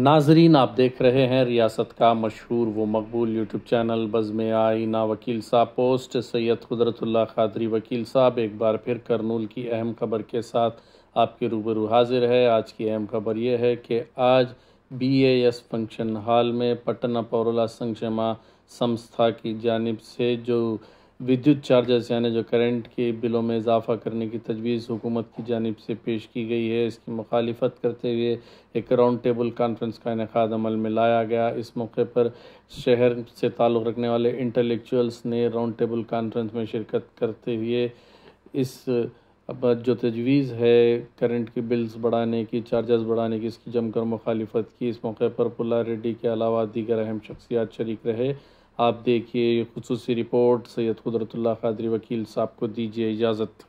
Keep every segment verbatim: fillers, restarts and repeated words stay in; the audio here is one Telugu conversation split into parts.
नाजरीन, आप देख रहे हैं रियासत का मशहूर व मकबूल यूट्यूब चैनल बज़्म आईना। वकील साहब पोस्ट सैयद कुदरतुल्लाह कादरी वकील साहब एक बार फिर करनूल की अहम खबर के साथ आपके रूबरू हाजिर है। आज की अहम खबर यह है कि आज B A S function hall में पटना पौरला संक्षेमा संस्था की जानिब से जो विद्युत चार्जेस यानी जो करंट के बिलों में इजाफा करने की तजवीज़ हुकूमत की जानिब से पेश की गई है, इसकी मुखालिफत करते हुए एक राउंड टेबल कॉन्फ्रेंस का इनेकाद अमल में लाया गया। इस मौके पर शहर से ताल्लुक़ रखने वाले इंटेलेक्चुअल्स ने राउंड टेबल कॉन्फ्रेंस में शिरकत करते हुए इस अब जो तजवीज़ है करंट के बिल्स बढ़ाने की, चार्जेस बढ़ाने की, इसकी जमकर मुखालिफत की। इस मौके पर पुल्ला रेड्डी के अलावा दीगर अहम शख्सियात शरीक रहे। आप देखिए ये खुसूसी रिपोर्ट सैयद कुदरतुल्लाह कादरी वकील साहब को दीजिए इजाज़त।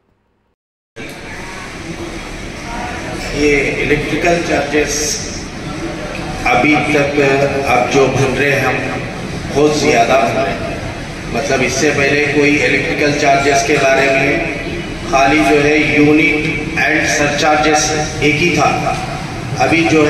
ये इलेक्ट्रिकल चार्जेस अभी तक अब जो बन रहे हैं हम बहुत ज़्यादा बन रहे हैं। मतलब इससे पहले कोई इलेक्ट्रिकल चार्जेस के बारे में खाली जो है यूनिट एंड सरचार्जेस एक ही था। अभी जो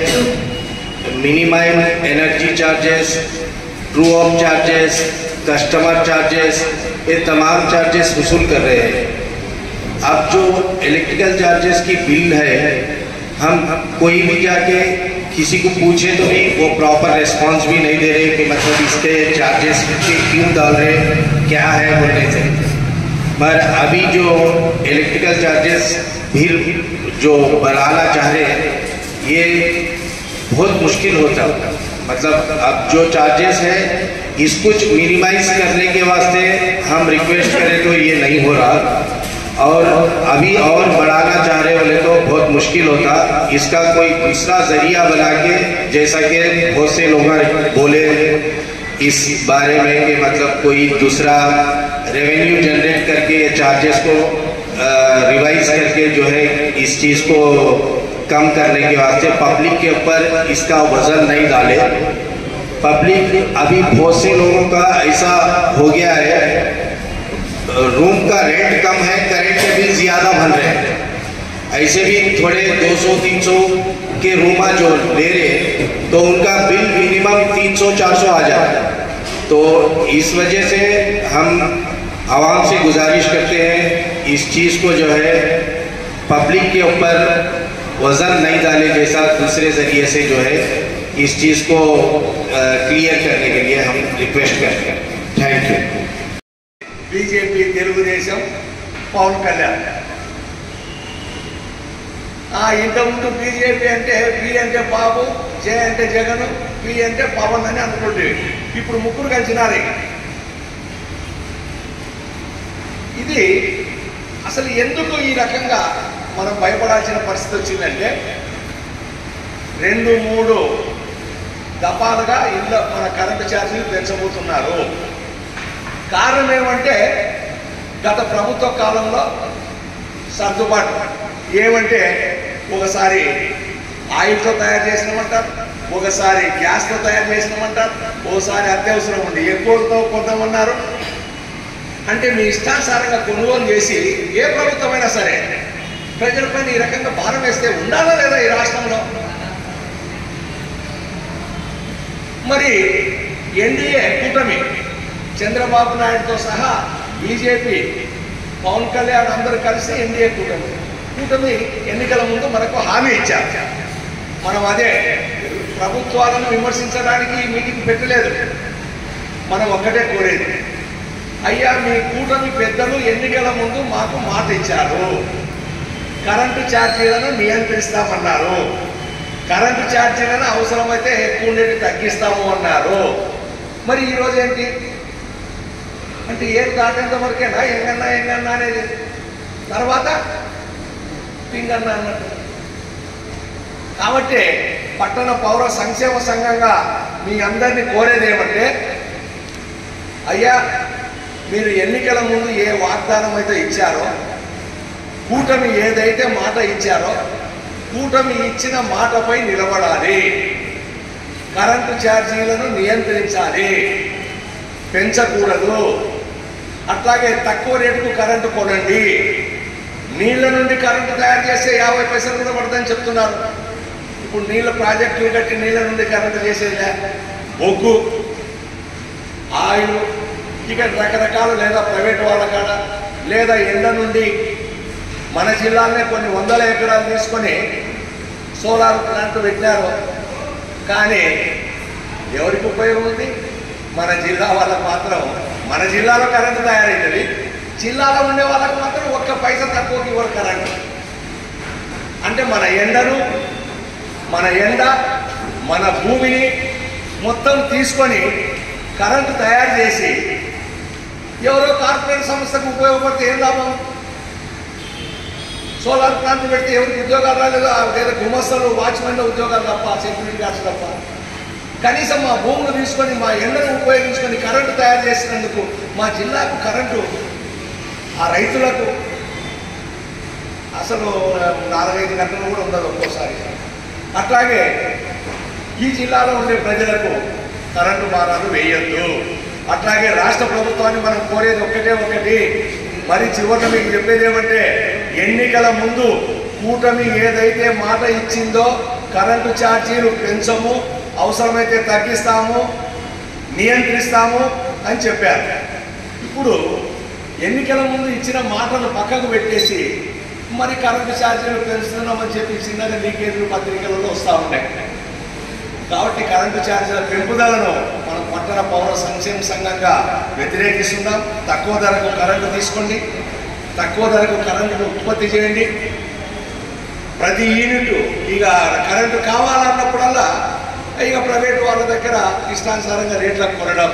है minimum energy charges, true up charges, customer charges, ये तमाम चार्जेस वसूल कर रहे हैं। अब जो इलेक्ट्रिकल चार्जेस की बिल है, हम कोई भी जाके किसी को पूछे तो भी वो प्रॉपर रिस्पांस भी नहीं दे रहे कि मतलब इसके चार्जेस क्यों डाल रहे, क्या है बोलने से। पर अभी जो इलेक्ट्रिकल चार्जेस फिर जो बढ़ाना चाह रहे हैं, ये बहुत मुश्किल होता है। मतलब अब जो चार्जेस है इसको मिनिमाइज करने के वास्ते हम रिक्वेस्ट करें तो ये नहीं हो रहा, और अभी और बढ़ाना चाह रहे बोले तो बहुत मुश्किल होता। इसका कोई दूसरा जरिया बना के, जैसा कि बहुत से लोग बोले इस बारे में कि मतलब कोई दूसरा रेवेन्यू जनरेट करके ये चार्जेस को रिवाइज करके जो है इस चीज़ को कम करने के वास्ते पब्लिक के ऊपर इसका वजन नहीं डाले। पब्लिक अभी बहुत से लोगों का ऐसा हो गया है, रूम का रेंट कम है, करंट के बिल ज़्यादा बन रहे हैं। ऐसे भी थोड़े दो सौ तीन सौ के रूम जो ले रहे तो उनका बिल मिनिमम तीन सौ चार सौ आ जाता है। तो इस वजह से हम आवाम से गुजारिश करते हैं इस चीज़ को जो है पब्लिक के ऊपर वजन नहीं डाले, जैसा दूसरे जरिए से जो है इस चीज़ को क्लियर करने के लिए हम रिक्वेस्ट करते हैं। Thank you. BJP Telugu Desam Pawan Kalyan इंत मुझे बीजेपी अंटे बी अंटे बाबू, जे अंटे जगन, पी अंटे पवन అని అనుకుంటే ఇప్పుడు ముగ్గురు కలిసినారు। ఇది అసలు ఎందుకు ఈ రకంగా మనం భయపడాల్సిన పరిస్థితి వచ్చిందంటే, రెండు మూడు దఫాలుగా ఇళ్ళ మన కరెంటు ఛార్జీలు పెంచబోతున్నారు। కారణం ఏమంటే గత ప్రభుత్వ కాలంలో సర్దుబాటు ఏమంటే ఒకసారి ఆయిల్తో తయారు చేసినామంటారు, ఒకసారి గ్యాస్తో తయారు చేసినామంటారు, ఒకసారి అత్యవసరం ఉండి ఎక్కువతో కొందామన్నారు। అంటే మీ ఇష్టానుసారంగా కొనుగోలు చేసి ఏ ప్రభుత్వమైనా సరే ప్రజలపైన ఈ రకంగా భారం వేస్తే ఉండాలా లేదా ఈ రాష్ట్రంలో? మరి ఎన్డీఏ కూటమి చంద్రబాబు నాయుడుతో సహా బీజేపీ, పవన్ కళ్యాణ్ అందరూ కలిసి ఎన్డీఏ కూటమి కూటమి ఎన్నికల ముందు మనకు హామీ ఇచ్చారు। మనం అదే ప్రభుత్వాలను విమర్శించడానికి ఈ మీటింగ్ పెట్టలేదు, మనం ఒక్కటే కోరేది, అయ్యా మీ కూటమి పెద్దలు ఎన్నికల ముందు మాకు మాట ఇచ్చారు, కరెంటు ఛార్జీలను నియంత్రిస్తామన్నారు, కరెంటు ఛార్జీలను అవసరమైతే ఎక్కువ ఉండేది తగ్గిస్తాము అన్నారు। మరి ఈరోజు ఏంటి అంటే ఏం దాటేంత వరకేనా ఎంగన్నా ఎంగన్నా అనేది, తర్వాత పింగన్నా అన్నట్టు। కాబట్టి పట్టణ పౌర సంక్షేమ సంఘంగా మీ అందరినీ కోరేది ఏమంటే, అయ్యా మీరు ఎన్నికల ముందు ఏ వాగ్దానం అయితే ఇచ్చారో, కూటమి ఏదైతే మాట ఇచ్చారో కూటమి ఇచ్చిన మాటపై నిలబడాలి, కరెంటు ఛార్జీలను నియంత్రించాలి, పెంచకూడదు, అట్లాగే తక్కువ రేటుకు కరెంటు కొనండి, నీళ్ల నుండి కరెంటు తయారు చేస్తే యాభై పైసలు కూడా పడుతుందని చెప్తున్నారు, ఇప్పుడు నీళ్ళ ప్రాజెక్టులు కట్టి నీళ్ళ నుండి కరెంటు చేసేదిలే, బొగ్గు, ఆయిల్, ఇక రకరకాలు లేదా ప్రైవేట్ వాళ్ళ కాడ లేదా ఎండ నుండి మన జిల్లాలోనే కొన్ని వందల ఎకరాలు తీసుకొని సోలార్ ప్లాంట్ పెట్టినారు. కానీ ఎవరికి ఉపయోగం ఉంది? మన జిల్లా వాళ్ళకు మాత్రం, మన జిల్లాలో కరెంటు తయారవుతుంది, జిల్లాలో ఉండే వాళ్ళకు మాత్రం ఒక్క పైసా తక్కువకి ఇవ్వరు కరెంటు. అంటే మన ఎండను, మన ఎండ, మన భూమిని మొత్తం తీసుకొని కరెంటు తయారు చేసి ఎవరో కార్పొరేట్ సంస్థకు ఉపయోగపడితే ఏం లాభం? సోలార్ ప్లాంట్ పెడితే ఎవరికి ఉద్యోగాలు రాలేదు, లేదా గుమస్తలు, వాచ్మెన్ల ఉద్యోగాలు తప్ప, సెక్యూరిటీ గార్డ్స్ తప్ప. కనీసం మా భూములు తీసుకొని మా ఎండను ఉపయోగించుకొని కరెంటు తయారు చేసినందుకు మా జిల్లాకు కరెంటు, ఆ రైతులకు అసలు నాలుగైదు గంటలు కూడా ఉండదు ఒక్కోసారి. అట్లాగే ఈ జిల్లాలో ఉండే ప్రజలకు కరెంటు భారాలు వేయొద్దు. అట్లాగే రాష్ట్ర ప్రభుత్వాన్ని మనం కోరేది ఒక్కటే ఒకటి, మరి చివరిలో మీకు చెప్పేది ఏమంటే, ఎన్నికల ముందు కూటమి ఏదైతే మాట ఇచ్చిందో కరెంటు ఛార్జీలు పెంచము, అవసరమైతే తగ్గిస్తాము, నియంత్రిస్తాము అని చెప్పారు. ఇప్పుడు ఎన్నికల ముందు ఇచ్చిన మాటలు పక్కకు పెట్టేసి మరి కరెంటు ఛార్జీలు పెంచుతున్నామని చెప్పి చిన్నగా లీకేజీలు పత్రికలలో వస్తూ ఉంటాయి. కాబట్టి కరెంటు ఛార్జీల పెంపుదలను మనం పట్టణ పౌర సంక్షేమ సంఘంగా వ్యతిరేకిస్తున్నాం. తక్కువ ధరకు కరెంటు తీసుకోండి, తక్కువ ధరకు కరెంటును ఉత్పత్తి చేయండి. ప్రతి యూనిట్ ఇక కరెంటు కావాలన్నప్పుడల్లా ఇక ప్రైవేట్ వాళ్ళ దగ్గర ఇష్టానుసారంగా రేట్లకు కొనడం,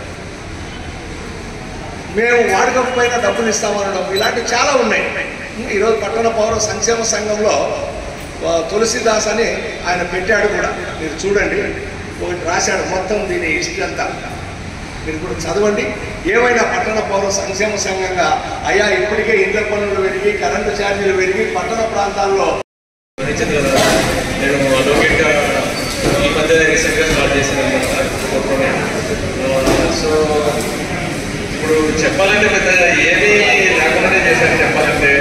మేము వాడకపోయినా డబ్బులు ఇస్తామనడం, ఇలాంటివి చాలా ఉన్నాయి. ఈరోజు పట్టణ పౌర సంక్షేమ సంఘంలో తులసిదాస్ అని ఆయన పెట్టాడు కూడా, మీరు చూడండి, ఒకటి రాశాడు మొత్తం దీని హిస్టరీ అంతా, మీరు కూడా చదవండి. ఏమైనా పట్టణ పౌర సంక్షేమ సంఘంగా అయ్యా ఇప్పటికే ఇండ్ల పన్నులు పెరిగి, కరెంటు ఛార్జీలు పెరిగి, పట్టణ ప్రాంతాల్లో నేను అడ్వకేట్ ఈ మధ్య రీసెంట్గా స్టార్ట్ చేశాను అనమాట. సో ఇప్పుడు చెప్పాలంటే పెద్ద ఏమీ లేకుండానే చేశాను. చెప్పాలంటే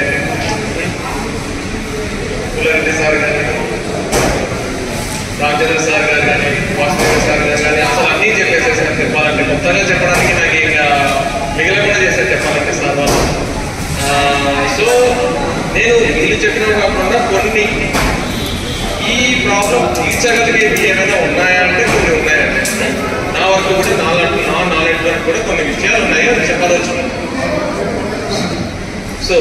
పుల్లారెడ్డి సార్ కానీ, రామచంద్ర సార్ గారు కానీ, వాసుదేవ సార్ గారు కానీ అసలు అన్నీ చెప్పేసేసాను. చెప్పాలంటే మొత్తంగా చెప్పడానికి నాకు ఇంకా మిగలకుండా చేశాను చెప్పాలంటే సార్ వాళ్ళు. సో నేను వీళ్ళు చెప్పినవి కాకుండా కొన్ని ఈ ప్రాబ్లం తీర్చగలిగేవి ఏమైనా ఉన్నాయా అంటే కొన్ని ఉన్నాయండి. నా వరకు కూడా నా నా నాలెడ్జ్ వరకు కూడా కొన్ని విషయాలు ఉన్నాయి అని చెప్పవచ్చు. సో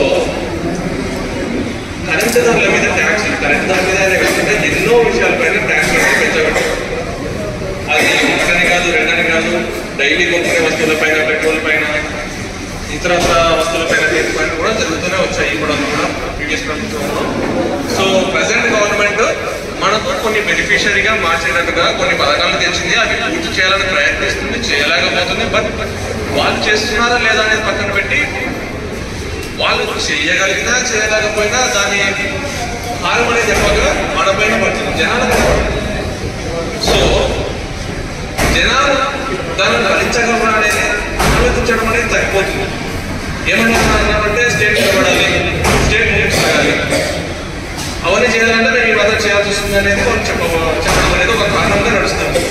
కరెంటు ధరల మీద ట్యాక్స్, కరెంటు ధర మీద కాకుండా ఎన్నో విషయాలపైన ట్యాక్స్ పెంచబడ్డాయి. అది ఒకటని కాదు, రెండని కాదు, డైలీ కొనుక్కునే వస్తువులపైన, పెట్రోల్ పైన, ఇతరత్ర వస్తువులపైన పైన కూడా జరుగుతూనే వచ్చాయి ఇప్పుడు కూడా ప్రీవియస్ ప్రభుత్వంలో. సో ప్రజెంట్ గవర్నమెంట్ మనకు కొన్ని బెనిఫిషరీగా మార్చేటట్టుగా కొన్ని పథకాలు తెచ్చింది, అవి పూర్తి చేయాలని ప్రయత్నిస్తుంది, చేయలేకపోతుంది. బట్ వాళ్ళు చేస్తున్నారా లేదా అనేది పక్కన పెట్టి వాళ్ళు చేయగలిగినా చేయలేకపోయినా దాని హారం అనేది ఎక్కువగా మన పైన పడుతుంది, జనాలకు. సో జనాలు దాన్ని భరించగలరా అనేది ఆలోచించడం అనేది తగ్గిపోతుంది. ఏమన్నా స్టేట్ నిలబడాలి, స్టేట్ ముందుకు సాగాలి, అవన్నీ చేయాలంటే మేము ఈ వద్ద చేయాల్సి వస్తుంది అనేది మనం చెప్ప చెప్పడం అనేది ఒక కారణంగా నడుస్తుంది.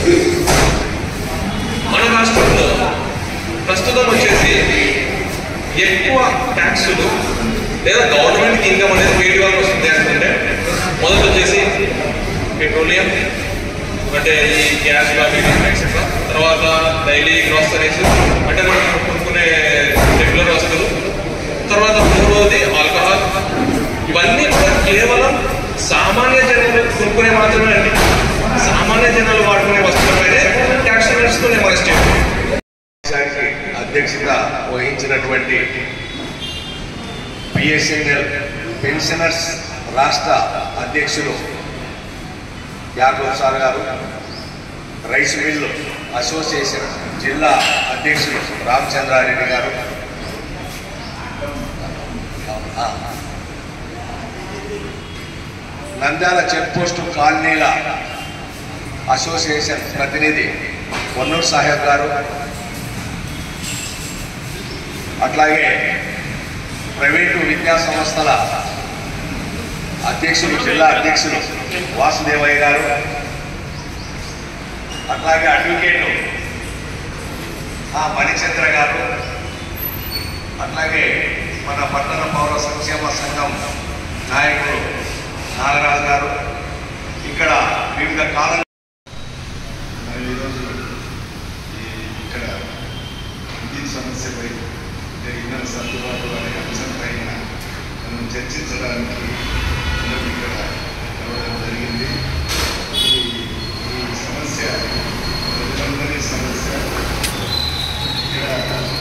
మన రాష్ట్రంలో ప్రస్తుతం వచ్చేసి ఎక్కువ ట్యాక్సులు లేదా గవర్నమెంట్కి ఇన్కమ్ అనేది వేడి వల్ల వస్తుంది అనుకుంటే, మొదటి వచ్చేసి పెట్రోలియం అంటే ఈ గ్యాస్ ఎక్సెట్రా, తర్వాత డైలీ గ్రాసరీస్ అంటే మనం కొనుక్కునే రెగ్యులర్ వస్తువులు, తర్వాత మూడవది ఆల్కహాల్. ఇవన్నీ కూడా కేవలం సామాన్య జనాలు కొనుక్కునే మాత్రమే అండి. సామాన్య జనాలు వాడుకునే వస్తువులపైనే ట్యాక్స్ వేస్తుంది మన స్టేట్. అధ్యక్షత వహించినటువంటి బిఎస్ఎన్ఎల్ పెన్షనర్స్ రాష్ట్ర అధ్యక్షులు యాదవ్ సార్ గారు, రైస్ మిల్లు అసోసియేషన్ జిల్లా అధ్యక్షులు రామచంద్రారెడ్డి గారు, నంద్యాల చెక్ పోస్టు కాలనీల అసోసియేషన్ ప్రతినిధి పొన్నూరు సాహెబ్ గారు, అట్లాగే ప్రైవేటు విద్యా సంస్థల అధ్యక్షులు జిల్లా అధ్యక్షులు వాసుదేవయ్య గారు, అట్లాగే అడ్వకేట్ మణిచంద్ర గారు, అట్లాగే మన పట్టణ పౌర సంక్షేమ సంఘం నాయకుడు నాగరాజు గారు, ఇక్కడ వివిధ కాలం ఈరోజు ఇక్కడ విద్యుత్ సమస్యపై ఇంధన సర్దుబాటు అనే అంశంపై మనం చర్చించడానికి ఇక్కడ రావడం జరిగింది. ఈ సమస్య ప్రజలందరి సమస్య. ఇక్కడ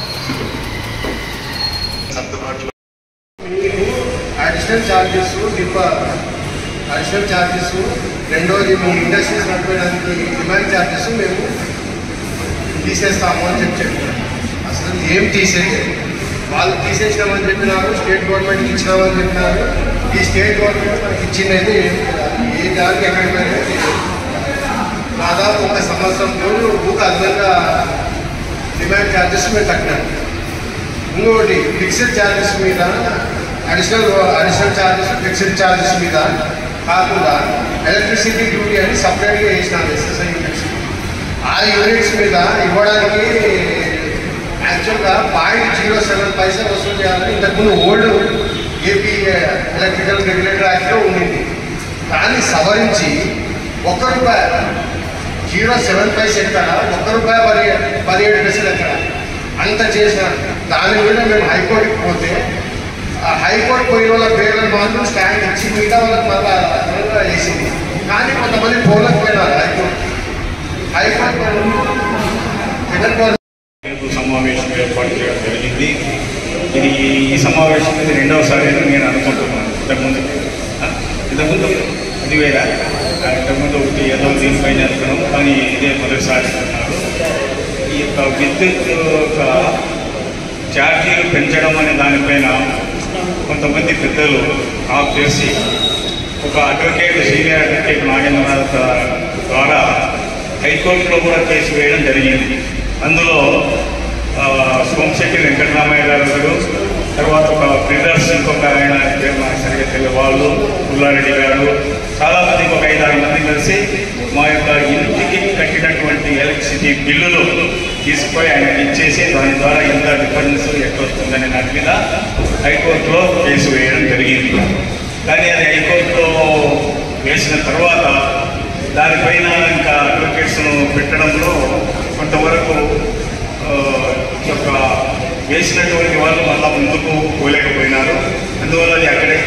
సర్దుబాటు అడిషనల్ ఛార్జెస్ డిపా అడిషనల్ ఛార్జెస్ రెండోది మీ ఇండస్ట్రీస్ నడపడానికి డిమాండ్ ఛార్జెస్ మేము తీసేస్తాము అని చెప్పి చెప్పారు. అసలు ఏం తీసేది వాళ్ళు తీసేసినామని చెప్పినారు, స్టేట్ గవర్నమెంట్కి ఇచ్చినామని చెప్పినారు. ఈ స్టేట్ గవర్నమెంట్ మనకి ఇచ్చిందైతే ఏ దానికి ఎక్కడికైనా దాదాపు ఒక సంవత్సరం రోజు ఊక అదనంగా డిమాండ్ ఛార్జెస్ మేము కట్టినాం. ఇంకొకటి ఫిక్స్డ్ ఛార్జెస్ మీద additional additional charges fixed charges మీద కాకుండా ఎలక్ట్రిసిటీ డ్యూటీ అని సపరేట్గా వేసినాను ఎస్ఎస్ఐ యూనిట్స్. ఆ యూనిట్స్ మీద ఇవ్వడానికి యాక్చువల్గా పాయింట్ జీరో సెవెన్ పైసా వసూలు చేయాలని ఇంతకుముందు ఓల్డ్ ఏపీ ఎలక్ట్రికల్ రెగ్యులేటర్ యాక్ట్లో ఉండింది. దాన్ని సవరించి ఒక్క రూపాయి జీరో సెవెన్ పైసా ఎక్కడ, ఒక్క రూపాయి పది పదిహేడు పైసలు ఎక్కడ అంత చేసినారు. దాని మీద మేము హైకోర్టుకి పోతే ఆ హైకోర్టు పోయిన వాళ్ళ పేర్లను మాత్రం స్టాండ్ ఇచ్చి మిగతా వాళ్ళకి మళ్ళా వేసింది. కానీ కొంతమంది పోలేకపోయినారు హైకోర్టు. హైకోర్టు జగన్ సమావేశం ఏర్పాటు చేయడం జరిగింది. ఇది ఈ సమావేశం ఇది రెండవసారి నేను అనుకుంటున్నాను. ఇంతకుముందు ఇంతకుముందు ఇది వేరా ఇంతకుముందు ఒకటి ఏదో దీనిపైన అనుకున్నాం, కానీ ఇదే మొదటిసారి అన్నారు. ఈ యొక్క విద్యుత్ యొక్క ఛార్జీలు పెంచడం అనే దానిపైన కొంతమంది పెద్దలు ఆఫ్ చేసి ఒక అడ్వకేట్ సీనియర్ అడ్వకేట్ నాగేంద్రనాథ్ ద్వారా హైకోర్టులో కూడా కేసు వేయడం జరిగింది. అందులో సోమశెట్టి వెంకటరామయ్య గారు, తర్వాత ఒక బ్రిదర్స్ ఇంకొక ఆయన పేరు నాకు సరిగ్గా తెలియదు, వాళ్ళు పుల్లారెడ్డి గారు, చాలామంది ఒక ఐదు ఆరు మంది కలిసి మా యొక్క ఇంటికి కట్టినటువంటి ఎలక్ట్రిసిటీ బిల్లులు తీసుకుపోయి ఆయనకి ఇచ్చేసి దాని ద్వారా ఎంత డిఫరెన్స్ ఎక్కడ వస్తుందనే దాని మీద హైకోర్టులో కేసు వేయడం జరిగింది. కానీ అది హైకోర్టులో వేసిన తర్వాత దానిపైన ఇంకా అడ్వకేట్స్ను పెట్టడంలో కొంతవరకు యొక్క వేసినటువంటి వాళ్ళు మళ్ళా ముందుకు పోలేకపోయినారు. అందువల్ల అది అక్కడే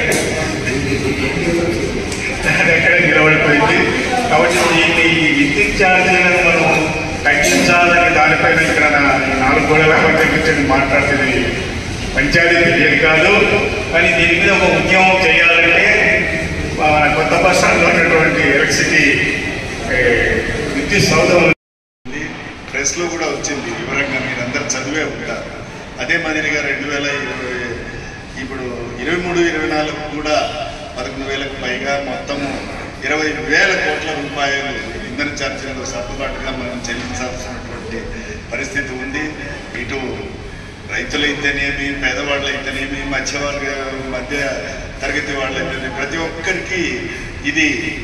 అది అక్కడే నిలబడిపోయింది. కాబట్టి ఈ విద్యుత్ ఛార్జీలను మనం తగ్గించాలని దానిపైన ఇక్కడ నాలుగు గోడల మధ్య కూర్చొని మాట్లాడుతుంది పంచాయతీ తెలియదు కాదు. కానీ దీని మీద ఒక ఉద్యమం చేయాలంటే మన కొత్త బస్ స్టాండ్లో ఉన్నటువంటి ఎలక్ట్రిసిటీ విద్యుత్ సౌధం ప్రెస్లో కూడా వచ్చింది వివరంగా, మీరు అందరు చదివే ఉంటారు. అదే మాదిరిగా రెండు వేల ఇరవై ఇప్పుడు ఇరవై మూడు ఇరవై నాలుగు కూడా పదకొండు వేలకు పైగా మొత్తము ఇరవై వేల కోట్ల రూపాయలు ఇంధన ఛార్జీలు సర్దుబాటుగా మనం చెల్లించాల్సినటువంటి పరిస్థితి ఉంది. ఇటు రైతులైతేనేమి, పేదవాళ్ళైతేనేమి, మధ్యవర్గ మధ్య తరగతి వాళ్ళైతేనేమి, ప్రతి ఒక్కరికి ఇది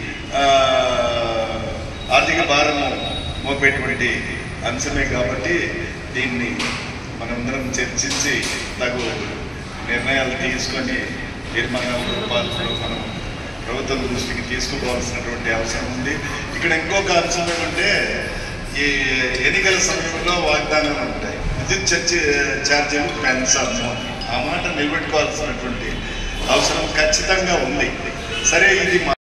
ఆర్థిక భారము మోపేటువంటి అంశమే. కాబట్టి దీన్ని మనందరం చర్చించి తగు నిర్ణయాలు తీసుకొని తీర్మానాల రూపాల్లో మనం ప్రభుత్వం దృష్టికి తీసుకుపోవాల్సినటువంటి అవసరం ఉంది. ఇక్కడ ఇంకొక అంశం ఏమంటే, ఈ ఎన్నికల సమయంలో వాగ్దానాలు ఉంటాయి, విద్యుత్ చర్చ ఛార్జీలు పెంచాము, ఆ మాట నిలబెట్టుకోవాల్సినటువంటి అవసరం ఖచ్చితంగా ఉంది. సరే, ఇది